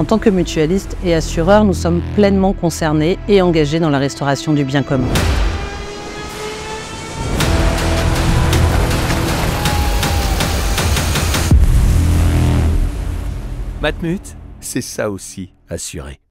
En tant que mutualistes et assureurs, nous sommes pleinement concernés et engagés dans la restauration du bien commun. Matmut, c'est ça aussi, assurer.